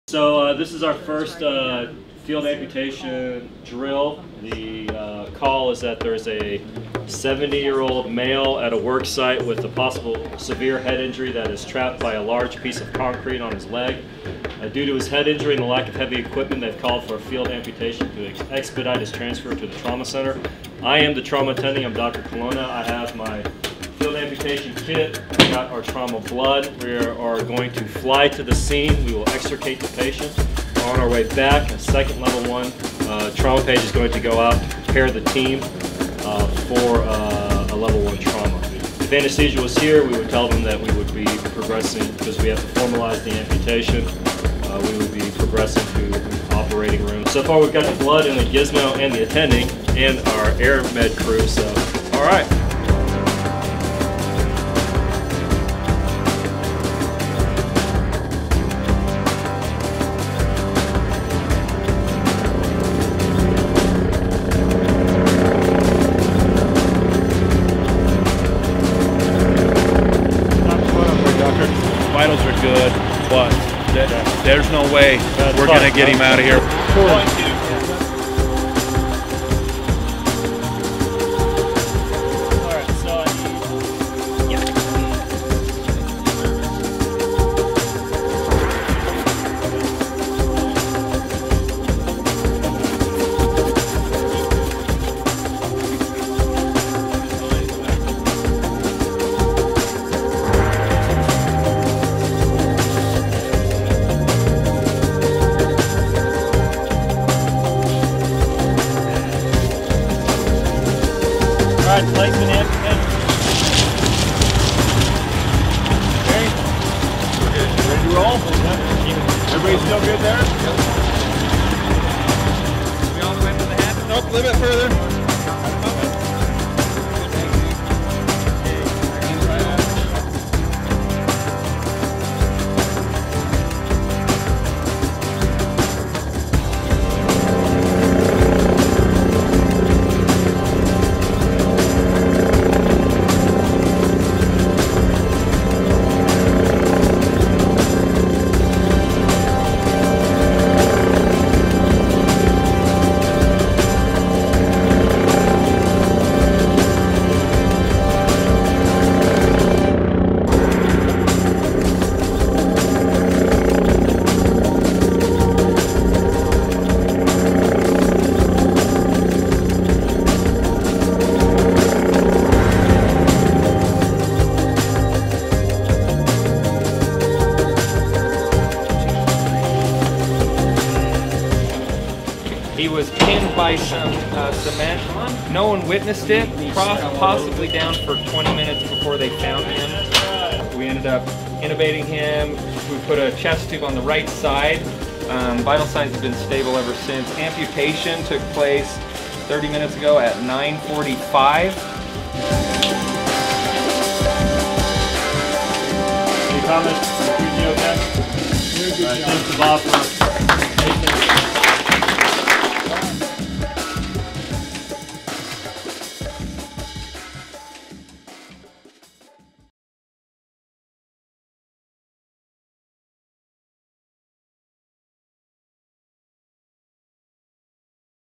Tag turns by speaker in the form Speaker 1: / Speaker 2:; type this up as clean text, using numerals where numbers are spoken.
Speaker 1: So this is our first field amputation drill. The call is that there's a 70-year-old male at a work site with a possible severe head injury that is trapped by a large piece of concrete on his leg. Due to his head injury and the lack of heavy equipment, they've called for a field amputation to expedite his transfer to the trauma center. I am the trauma attending. I'm Dr. Colonna. I have my field amputation kit. We got our trauma blood. We are going to fly to the scene. We will extricate the patient. On our way back, a second level 1 trauma page is going to go out to prepare the team for a level 1 trauma. If anesthesia was here, we would tell them that we would be progressing, because we have to formalize the amputation, we would be progressing to the operating room. So far we've got the blood and the gizmo and the attending and our air med crew, so all right.
Speaker 2: Vitals are good, but there's no way we're going to get him out of here.
Speaker 1: Placement amputation.
Speaker 3: Okay. Ready to roll? Everybody still good there? Yep.
Speaker 2: We all the way to the head?
Speaker 3: Nope, a little bit further.
Speaker 4: He was pinned by some cement. No one witnessed it. Possibly down for 20 minutes before they found him. We ended up intubating him. We put a chest tube on the right side. Vital signs have been stable ever since. Amputation took place 30 minutes ago at 9:45.
Speaker 1: Any comments? Okay? All right, thanks to Bob for